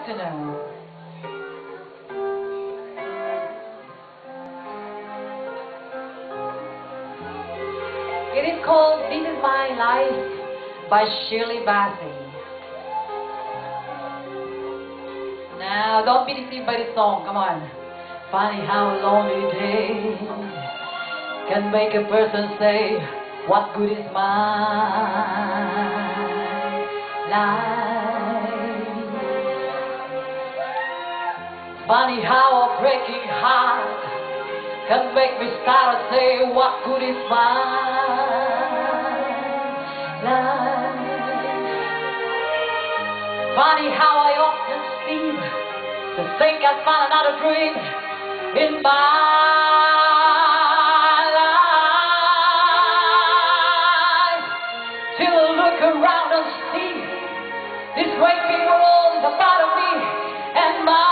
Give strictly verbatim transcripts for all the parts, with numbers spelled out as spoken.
afternoon. It is called This Is My Life by Shirley Bassey. Now, don't be deceived by the song, come on. Funny how a lonely day can make a person say, what good is my life? Funny how a breaking heart can make me start to say, what good is my life? Funny how I often sleep to think I found another dream in my life, till I look around and see this great big world is a part of me and my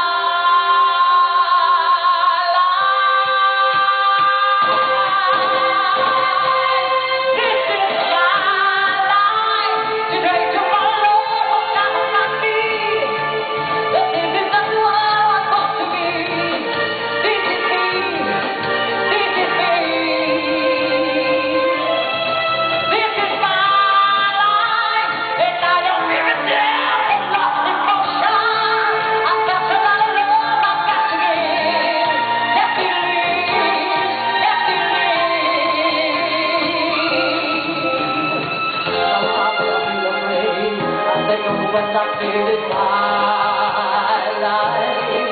when I feel it's my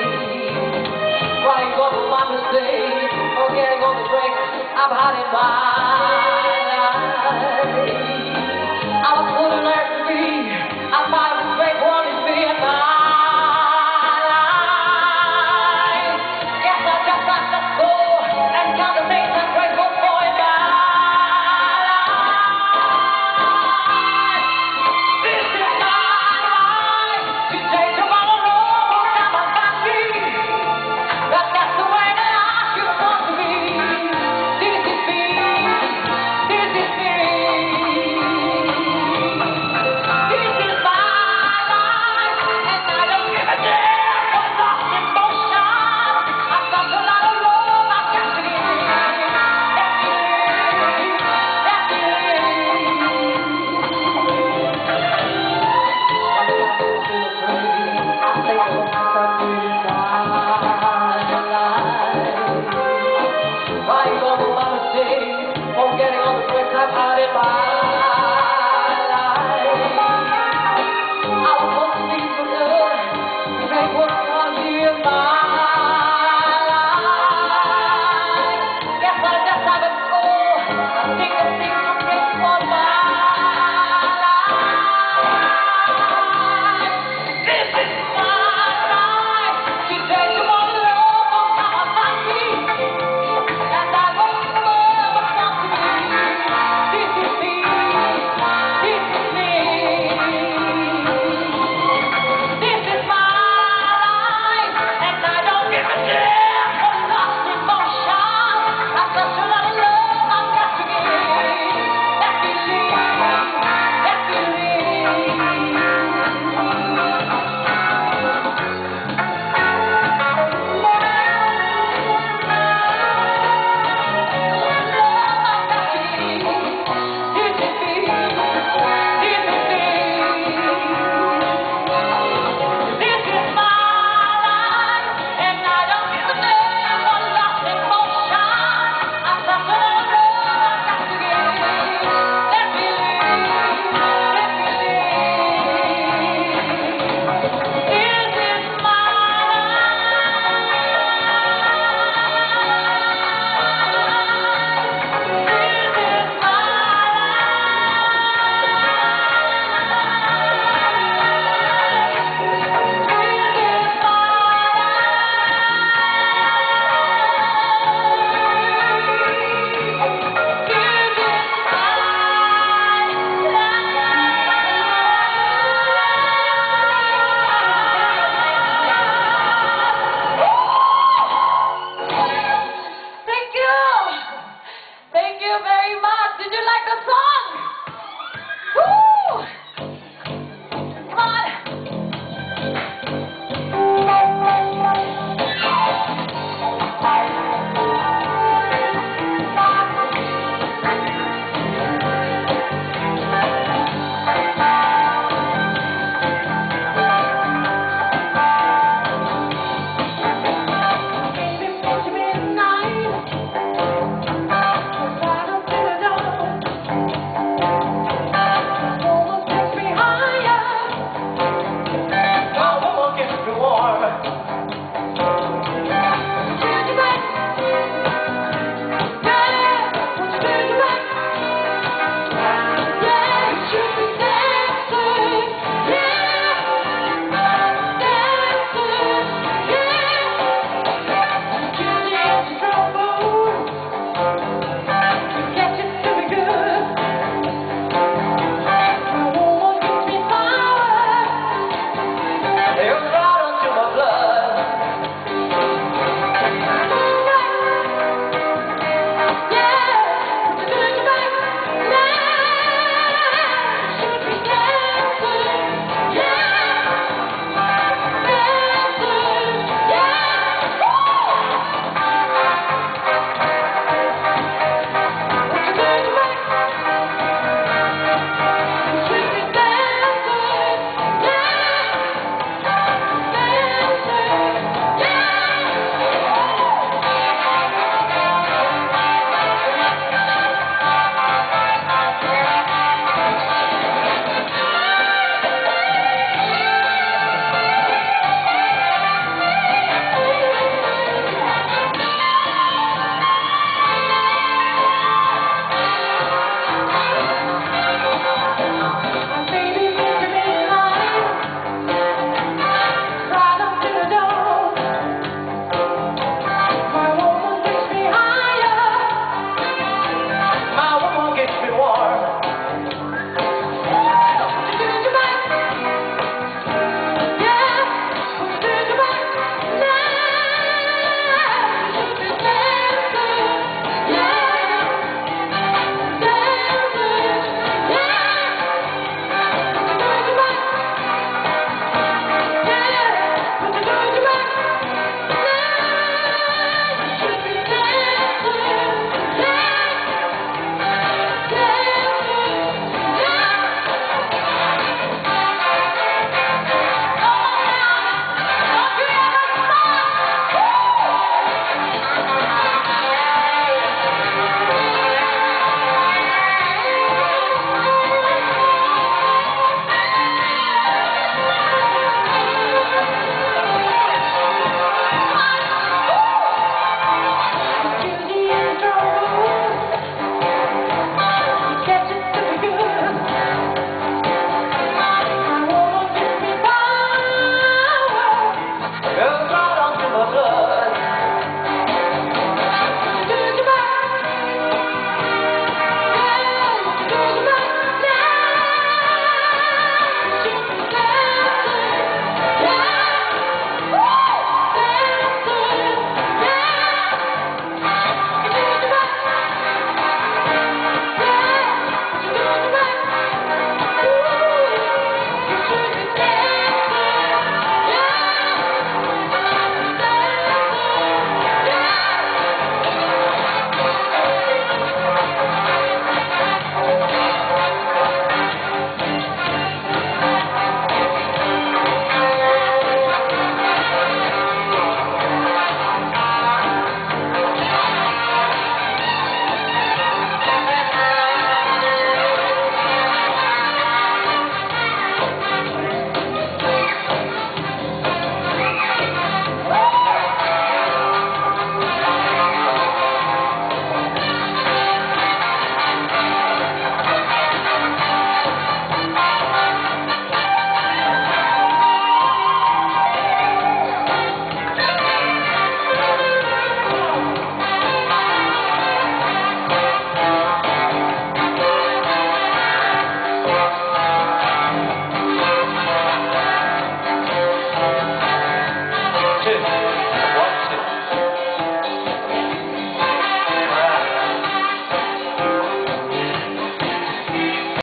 life, crying over my mistakes, forgetting all the breaks I've had in my